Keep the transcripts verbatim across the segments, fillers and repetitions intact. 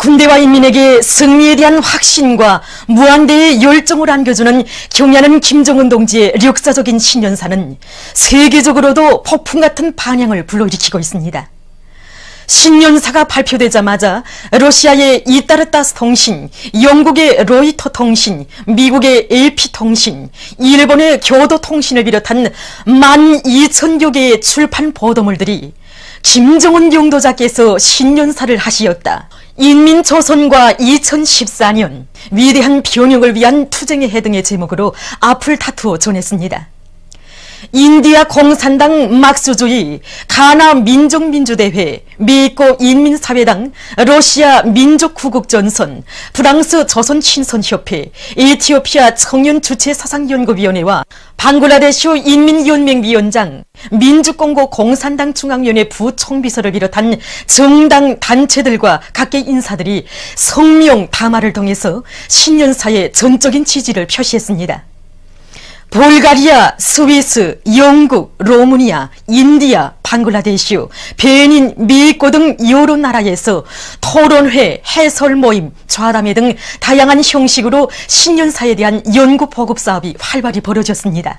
군대와 인민에게 승리에 대한 확신과 무한대의 열정을 안겨주는 경애하는 김정은 동지의 역사적인 신년사는 세계적으로도 폭풍 같은 반향을 불러일으키고 있습니다. 신년사가 발표되자마자 러시아의 이따르타스 통신, 영국의 로이터 통신, 미국의 에이피 통신, 일본의 교도 통신을 비롯한 만 이천여 개의 출판 보도물들이 김정은 영도자께서 신년사를 하시었다. 인민조선과 이천십사 년 위대한 병역을 위한 투쟁의 해 등의 제목으로 앞을 다투어 전했습니다. 인디아 공산당 막스주의, 가나 민족민주대회, 미코 인민사회당, 러시아 민족구국전선, 프랑스 조선친선협회, 에티오피아 청년주체사상연구위원회와 방글라데시 인민연맹위원장, 민주공고 공산당 중앙위원회 부총비서를 비롯한 정당 단체들과 각계 인사들이 성명 담화를 통해서 신년사에 전적인 지지를 표시했습니다. 불가리아, 스위스, 영국, 로마니아, 인디아, 방글라데시, 베닌, 미코 등 여러 나라에서 토론회, 해설 모임, 좌담회 등 다양한 형식으로 신년사에 대한 연구 보급 사업이 활발히 벌어졌습니다.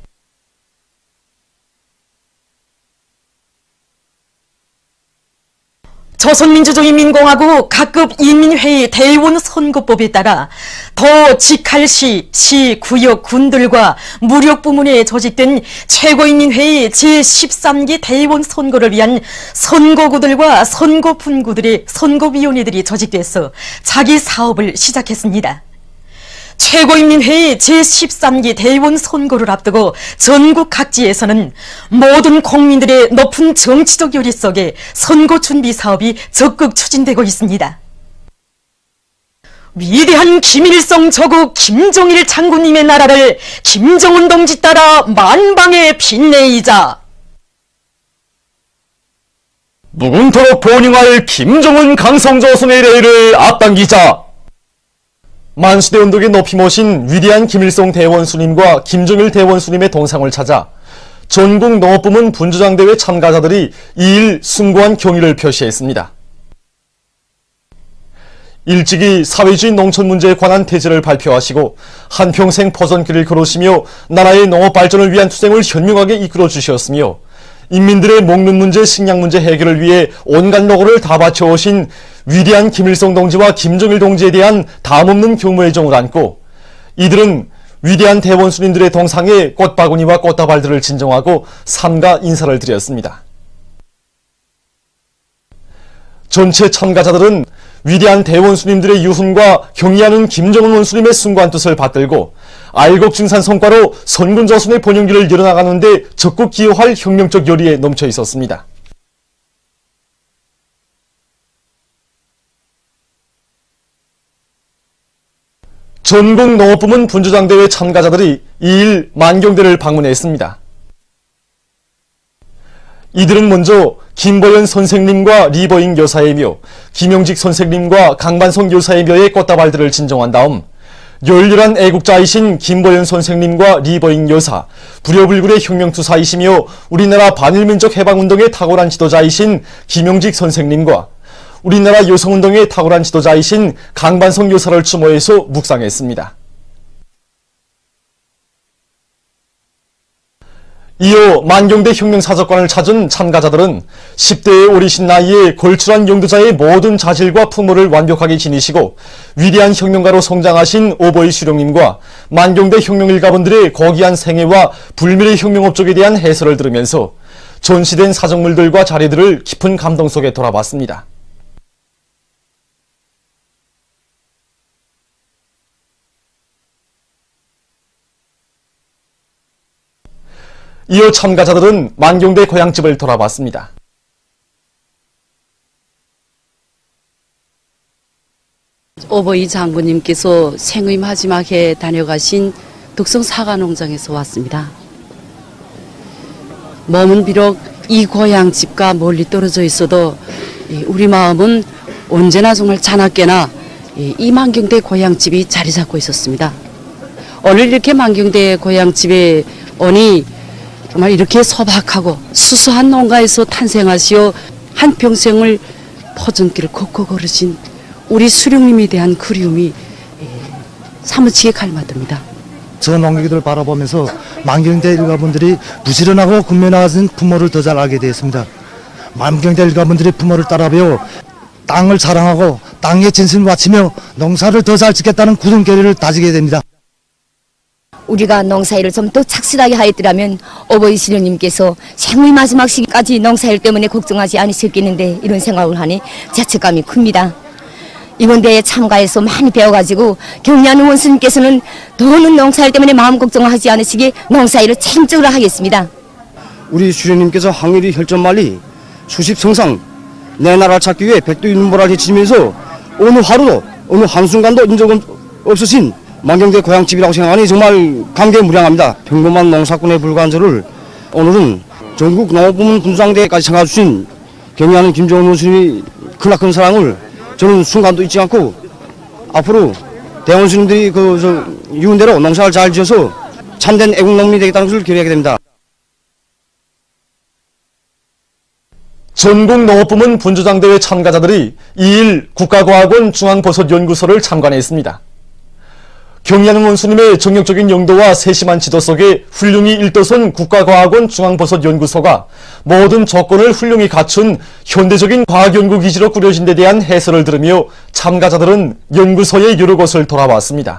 조선민주주의인민공화국 각급 인민회의 대의원 선거법에 따라 더 직할시, 시, 구역, 군들과 무력부문에 조직된 최고인민회의 제십삼 기 대의원 선거를 위한 선거구들과 선거분구들의 선거위원회들이 조직돼서 자기 사업을 시작했습니다. 최고인민회의 제십삼 기 대의원 선거를 앞두고 전국 각지에서는 모든 국민들의 높은 정치적 열의 속에 선거 준비 사업이 적극 추진되고 있습니다. 위대한 김일성 조국 김정일 장군님의 나라를 김정은 동지 따라 만방에 빛내이자. 무궁토록 번영할 김정은 강성조선의 레일을 앞당기자. 만시대 운동에 높이 모신 위대한 김일성 대원수님과 김정일 대원수님의 동상을 찾아 전국 농업부문 분주장대회 참가자들이 이일 숭고한 경의를 표시했습니다. 일찍이 사회주의 농촌 문제에 관한 태제를 발표하시고 한평생 포선길을 걸으시며 나라의 농업 발전을 위한 투쟁을 현명하게 이끌어 주셨으며 인민들의 먹는 문제, 식량 문제 해결을 위해 온갖 노고를 다 바쳐오신 위대한 김일성 동지와 김정일 동지에 대한 담없는 경무의 정을 안고 이들은 위대한 대원수님들의 동상에 꽃바구니와 꽃다발들을 진정하고 삼가 인사를 드렸습니다. 전체 참가자들은 위대한 대원수님들의 유훈과 경의하는 김정은 원수님의 숭고한 뜻을 받들고 알곡증산 성과로 선군조선의 번영기를 열어나가는 데 적극 기여할 혁명적 열의에 넘쳐 있었습니다. 전국 농업부문 분주장대회 참가자들이 이일 만경대를 방문했습니다. 이들은 먼저 김보연 선생님과 리버잉 여사의 묘, 김영직 선생님과 강반성 여사의 묘에 꽃다발들을 진정한 다음 열렬한 애국자이신 김보연 선생님과 리버잉 여사, 불여불굴의 혁명투사이시며 우리나라 반일민족 해방운동의 탁월한 지도자이신 김영직 선생님과 우리나라 여성운동의 탁월한 지도자이신 강반성 여사를 추모해서 묵상했습니다. 이어 만경대 혁명사적관을 찾은 참가자들은 십 대의 어리신 나이에 걸출한 영도자의 모든 자질과 품모를 완벽하게 지니시고 위대한 혁명가로 성장하신 오보이 수령님과 만경대 혁명일가분들의 고귀한 생애와 불멸의 혁명업적에 대한 해설을 들으면서 전시된 사적물들과 자리들을 깊은 감동 속에 돌아봤습니다. 이어 참가자들은 만경대 고향집을 돌아봤습니다. 오보이 장군님께서 생의 마지막 해 다녀가신 덕성 사과농장에서 왔습니다. 몸은 비록 이 고향집과 멀리 떨어져 있어도 우리 마음은 언제나 정말 자나깨나 이 만경대 고향집이 자리 잡고 있었습니다. 오늘 이렇게 만경대 고향집에 오니 정말 이렇게 소박하고 수수한 농가에서 탄생하시어 한평생을 포전길을 걷고 걸으신 우리 수령님에 대한 그리움이 사무치게 갈망듭니다. 저 농객들을 바라보면서 만경대 일가분들이 부지런하고 군면화진 부모를 더 잘 알게 되었습니다. 만경대 일가분들이 부모를 따라 배워 땅을 사랑하고 땅에 진심을 바치며 농사를 더 잘 짓겠다는 굳은 결의를 다지게 됩니다. 우리가 농사일을 좀 더 착실하게 하였더라면 어버이 신령님께서 생의 마지막 시기까지 농사일 때문에 걱정하지 않으셨겠는데 이런 생각을 하니 자책감이 큽니다. 이번 대회에 참가해서 많이 배워가지고 경리하는 원수님께서는 더는 농사일 때문에 마음 걱정하지 않으시게 농사일을 책임적으로 하겠습니다. 우리 주령님께서 항일이 혈전말리 수십 성상 내 나라를 찾기 위해 백두 눈보라를 헤치면서 어느 하루도 어느 한순간도 인적 없으신 만경대 고향집이라고 생각하니 정말 감개무량합니다. 평범한 농사꾼에 불과한 저를 오늘은 전국 농업부문 군수상대까지 참가해주신 경리하는 김정은 원수님이 크나큰 사랑을 저는 순간도 잊지 않고 앞으로 대원수님들이 그 저 유은대로 농사를 잘 지어서 참된 애국농민이 되겠다는 것을 결의하게 됩니다. 전국 농업부문 분주장대회 참가자들이 이일 국가과학원 중앙버섯연구소를 참관했습니다. 경리하는 원수님의 정력적인 용도와 세심한 지도 속에 훌륭히 일도선 국가과학원 중앙버섯연구소가 모든 조건을 훌륭히 갖춘 현대적인 과학연구기지로 꾸려진 데 대한 해설을 들으며 참가자들은 연구소의 여러 곳을 돌아왔습니다.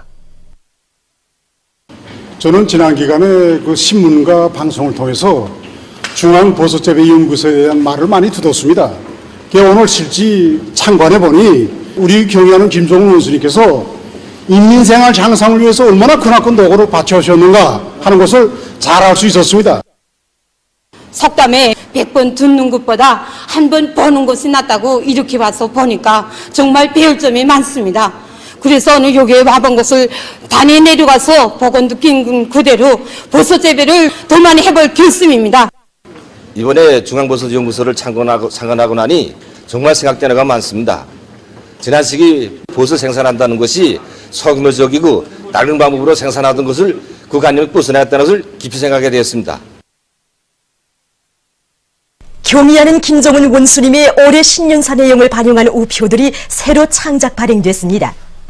저는 지난 기간에 그 신문과 방송을 통해서 중앙버섯재배연구소에 대한 말을 많이 듣었습니다. 오늘 실제 참관해 보니 우리 경리하는 김종훈 원수님께서 인민생활 향상을 위해서 얼마나 크나큰 노고를 바쳐오셨는가 하는 것을 잘 알 수 있었습니다. 석담에 백 번 듣는 것보다 한 번 보는 것이 낫다고 이렇게 와서 보니까 정말 배울 점이 많습니다. 그래서 오늘 여기에 와본 것을 단에 내려가서 보고 느낀 그대로 버섯 재배를 더 많이 해볼 결심입니다. 이번에 중앙버섯연구소를 참관하고, 참관하고 나니 정말 생각되는 것가 많습니다. 지난 시기 버섯 생산한다는 것이 소규모적이고 낡은 방법으로 생산하던 것을 그 관념을 벗어났다는 것을 깊이 생각하게 되었습니다. 경의하는 김정은 원수님의 올해 신년사 내용을 반영한 우표들이 새로 창작 발행됐습니다.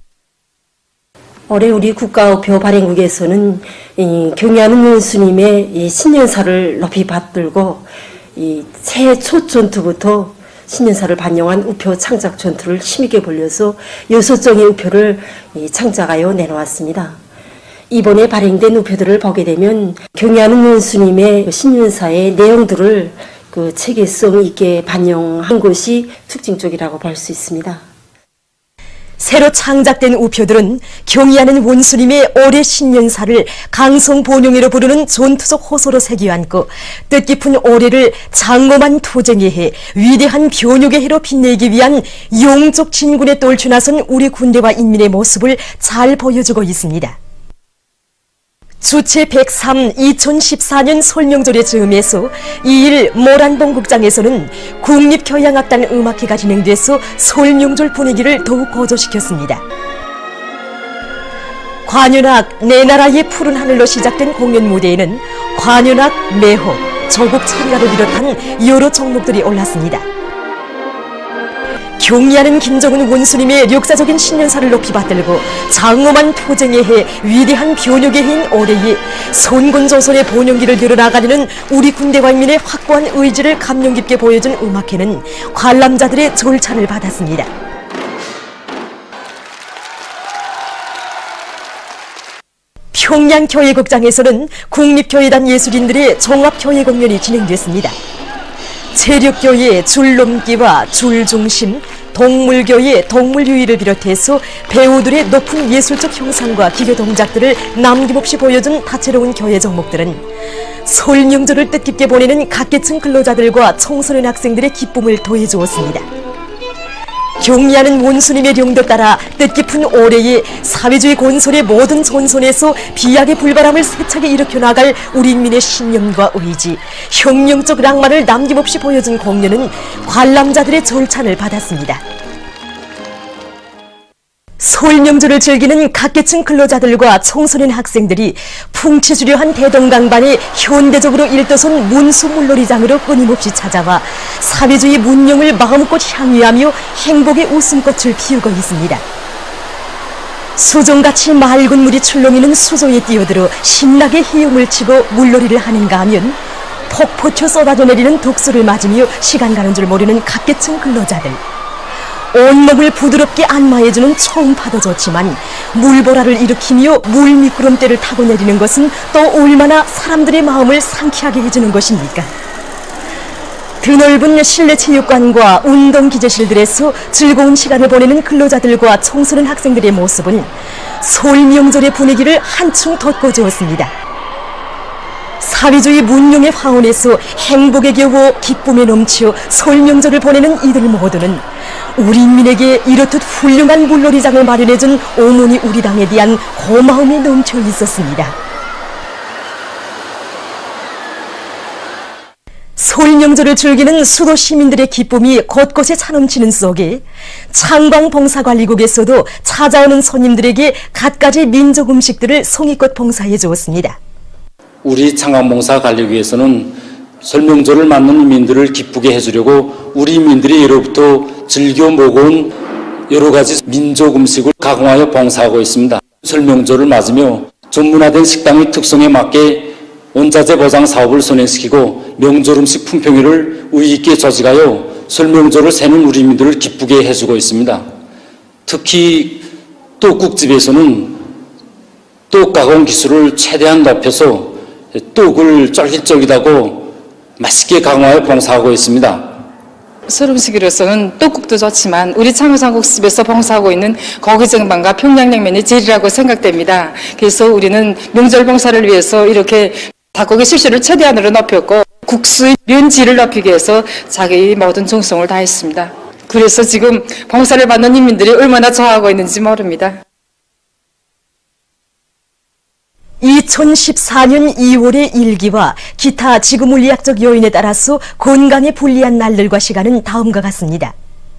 올해 우리 국가우표 발행국에서는 이 경의하는 원수님의 이 신년사를 높이 받들고 이 새해 첫 전투부터 신년사를 반영한 우표 창작 전투를 힘있게 벌려서 여섯 종의 우표를 창작하여 내놓았습니다. 이번에 발행된 우표들을 보게 되면 경의하는 원수님의 신년사의 내용들을 그 체계성 있게 반영한 것이 특징적이라고 볼 수 있습니다. 새로 창작된 우표들은 경의하는 원수님의 올해 신년사를 강성본용이로 부르는 전투적 호소로 새겨안고 뜻깊은 올해를 장엄한 투쟁의 해, 위대한 변혁의 해로 빛내기 위한 용적 진군에 떨쳐 나선 우리 군대와 인민의 모습을 잘 보여주고 있습니다. 주체 백삼 이천십사년 설명절의 즈음에서 이일 모란동 극장에서는 국립교향악단 음악회가 진행돼서 설명절 분위기를 더욱 고조시켰습니다. 관현악 내 나라의 푸른 하늘로 시작된 공연 무대에는 관현악, 매호, 조국 찬가를 비롯한 여러 종목들이 올랐습니다. 경의하는 김정은 원수님의 역사적인 신년사를 높이 받들고 장엄한 투쟁의 해, 위대한 변혁의 해인 올해에 선군조선의 본영기를 열어나가려는 우리 군대와 인민의 확고한 의지를 감명 깊게 보여준 음악회는 관람자들의 절찬을 받았습니다. 평양교회극장에서는 국립교회단 예술인들의 종합교회 공연이 진행됐습니다. 체력교회 줄넘기와 줄중심, 동물교회 동물유의를 비롯해서 배우들의 높은 예술적 형상과 기교 동작들을 남김없이 보여준 다채로운 교회 종목들은 설 명절을 뜻깊게 보내는 각계층 근로자들과 청소년 학생들의 기쁨을 더해주었습니다. 경의하는 원수님의 령도 따라 뜻깊은 올해에 사회주의 건설의 모든 전선에서 비약의 불바람을 세차게 일으켜 나갈 우리 인민의 신념과 의지, 혁명적 낭만을 남김없이 보여준 공연은 관람자들의 절찬을 받았습니다. 설 명절을 즐기는 각계층 근로자들과 청소년 학생들이 풍치수려한 대동강반의 현대적으로 일도선 문수물놀이장으로 끊임없이 찾아와 사회주의 문명을 마음껏 향유하며 행복의 웃음꽃을 피우고 있습니다. 수정같이 맑은 물이 출렁이는 수조에 뛰어들어 신나게 헤엄을 치고 물놀이를 하는가 하면 폭포쳐 쏟아져 내리는 독수를 맞으며 시간 가는 줄 모르는 각계층 근로자들. 온몸을 부드럽게 안마해주는 초음파도 좋지만 물보라를 일으키며 물 미끄럼대를 타고 내리는 것은 또 얼마나 사람들의 마음을 상쾌하게 해주는 것입니까? 드넓은 실내 체육관과 운동 기재실들에서 즐거운 시간을 보내는 근로자들과 청소년 학생들의 모습은 설 명절의 분위기를 한층 돋궈주었습니다. 사회주의 문명의 화원에서 행복에 겨워 기쁨에 넘치어 설 명절을 보내는 이들 모두는 우리 인민에게 이렇듯 훌륭한 물놀이장을 마련해준 어머니 우리 당에 대한 고마움이 넘쳐 있었습니다. 설 명절을 즐기는 수도 시민들의 기쁨이 곳곳에 차넘치는 속에 창광봉사관리국에서도 찾아오는 손님들에게 갖가지 민족 음식들을 성의껏 봉사해 주었습니다. 우리 창광봉사관리국에서는 설 명절을 맞는 인민들을 기쁘게 해주려고 우리 인민들이 예로부터 즐겨 먹어온 여러 가지 민족 음식을 가공하여 봉사하고 있습니다. 설 명절을 맞으며 전문화된 식당의 특성에 맞게 원자재 보장 사업을 선행시키고 명절 음식 품평회를 의의있게 조직하여 설 명절을 새는 우리 인민들을 기쁘게 해주고 있습니다. 특히 떡국집에서는 떡 가공 기술을 최대한 높여서 떡을 쫄깃쫄깃하고 맛있게 가공하여 봉사하고 있습니다. 설 음식으로서는 떡국도 좋지만 우리 창의상국집에서 봉사하고 있는 고기쟁반과 평양냉면이 제일이라고 생각됩니다. 그래서 우리는 명절 봉사를 위해서 이렇게 닭고기 실수를 최대한으로 높였고 국수의 면질을 높이기 위해서 자기 모든 정성을 다했습니다. 그래서 지금 봉사를 받는 인민들이 얼마나 좋아하고 있는지 모릅니다. 이천십사 년 이월의 일기와 기타 지구물리학적 요인에 따라서 건강에 불리한 날들과 시간은 다음과 같습니다.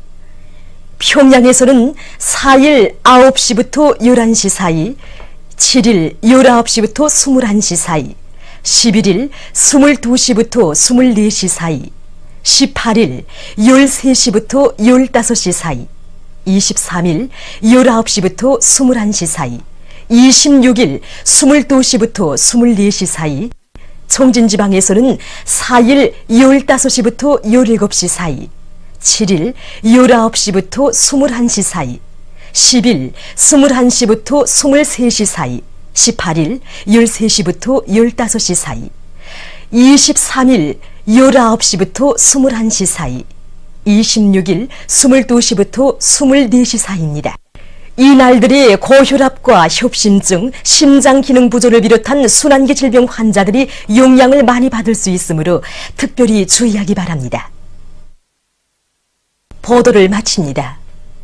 평양에서는 사 일 아홉 시부터 열한 시 사이, 칠 일 열아홉 시부터 스물한 시 사이, 십일 일 스물두 시부터 스물네 시 사이, 십팔 일 열세 시부터 열다섯 시 사이, 이십삼 일 열아홉 시부터 스물한 시 사이, 이십육 일 스물두 시부터 스물네 시 사이, 청진지방에서는 사 일 열다섯 시부터 열일곱 시 사이, 칠 일 열아홉 시부터 스물한 시 사이, 십 일 스물한 시부터 스물세 시 사이, 십팔 일 열세 시부터 열다섯 시 사이, 이십삼 일 열아홉 시부터 스물한 시 사이, 이십육 일 스물두 시부터 스물네 시 사이입니다. 이 날들이 고혈압과 협심증, 심장기능 부조를 비롯한 순환기 질병 환자들이 영향을 많이 받을 수 있으므로 특별히 주의하기 바랍니다. 보도를 마칩니다.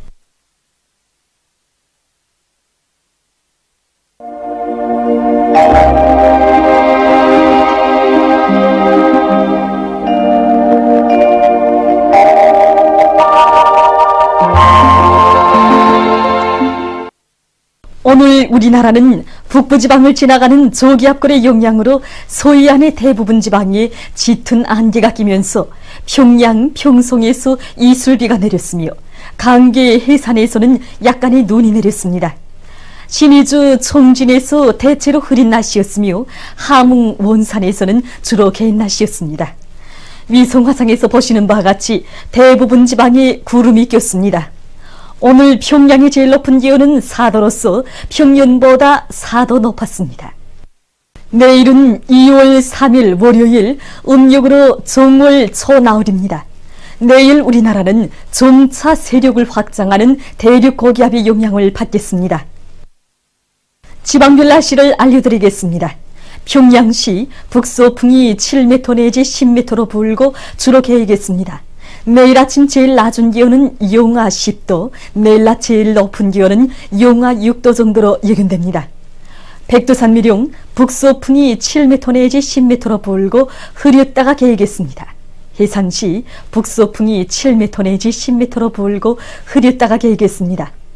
오늘 우리나라는 북부지방을 지나가는 저기압골의 영향으로 서해안의 대부분 지방에 짙은 안개가 끼면서 평양, 평송에서 이슬비가 내렸으며 강계, 해산에서는 약간의 눈이 내렸습니다. 신의주, 청진에서 대체로 흐린 날씨였으며 함흥, 원산에서는 주로 개인 날씨였습니다. 위성화상에서 보시는 바와 같이 대부분 지방에 구름이 꼈습니다. 오늘 평양의 제일 높은 기온은 사 도로서 평년보다 사 도 높았습니다. 내일은 이월 삼일 월요일 음력으로 정월 초나흘입니다. 내일 우리나라는 점차 세력을 확장하는 대륙 고기압의 영향을 받겠습니다. 지방별 날씨를 알려드리겠습니다. 평양시 북서풍이 칠 미터 내지 십 미터로 불고 주로 개이겠습니다. 내일 아침 제일 낮은 기온은 영하 십 도, 내일 낮 제일 높은 기온은 영하 육 도 정도로 예견됩니다. 백두산 미령 북서풍이 칠 미터 내지 십 미터로 불고 흐렸다가 개이겠습니다. 해상시 북서풍이 칠 미터 내지 십 미터로 불고 흐렸다가 개이겠습니다.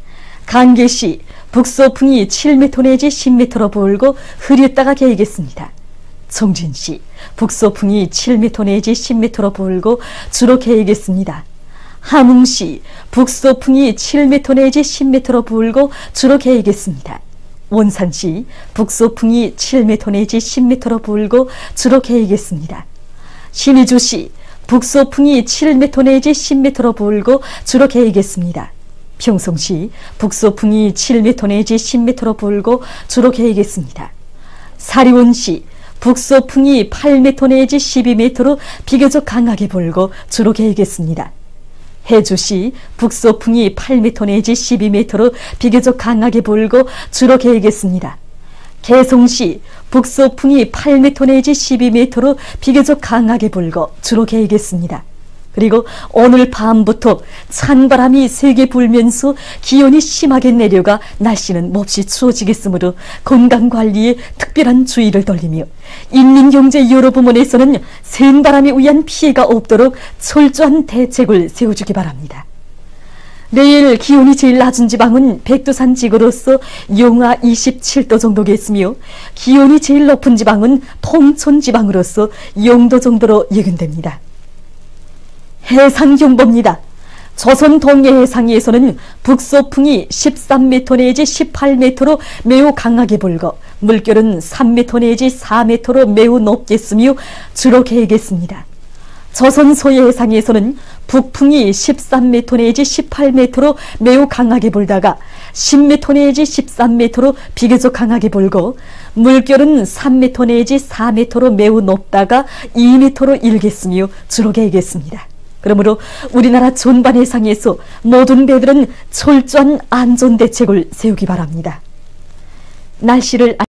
간계시 북서풍이 칠 미터 내지 십 미터로 불고 흐렸다가 개이겠습니다. 청진시 북서풍이 칠 미터 내지 십 미터로 불고 주로 개이겠습니다. 함흥시 북서풍이 칠 미터 내지 십 미터로 불고 주로 개이겠습니다. 원산시 북서풍이 칠 미터 내지 십 미터로 불고 주로 개이겠습니다. 신의주시 북서풍이 칠 미터 내지 십 미터로 불고 주로 개이겠습니다. 평성시 북서풍이 칠 미터 내지 십 미터로 불고 주로 개이겠습니다. 사리원시 북서풍이 팔 미터 내지 십이 미터로 비교적 강하게 불고 주로 개이겠습니다. 해주시 북서풍이 팔 미터 내지 십이 미터로 비교적 강하게 불고 주로 개이겠습니다. 개성시 북서풍이 팔 미터 내지 십이 미터로 비교적 강하게 불고 주로 개이겠습니다. 그리고 오늘 밤부터 찬바람이 세게 불면서 기온이 심하게 내려가 날씨는 몹시 추워지겠으므로 건강관리에 특별한 주의를 돌리며 인민경제 여러 부문에서는 센바람에 의한 피해가 없도록 철저한 대책을 세워주기 바랍니다. 내일 기온이 제일 낮은 지방은 백두산 지구로서 영하 이십칠 도 정도겠으며 기온이 제일 높은 지방은 통천 지방으로서 영 도 정도로 예견됩니다. 해상경보입니다. 조선 동해해상에서는 북서풍이 십삼 미터 내지 십팔 미터로 매우 강하게 불고 물결은 삼 미터 내지 사 미터로 매우 높겠으며 주로 개이겠습니다. 조선 소해해상에서는 북풍이 십삼 미터 내지 십팔 미터로 매우 강하게 불다가 십 미터 내지 십삼 미터로 비교적 강하게 불고 물결은 삼 미터 내지 사 미터로 매우 높다가 이 미터로 일겠으며 주로 개이겠습니다. 그러므로 우리나라 전반해상에서 모든 배들은 철저한 안전대책을 세우기 바랍니다. 날씨를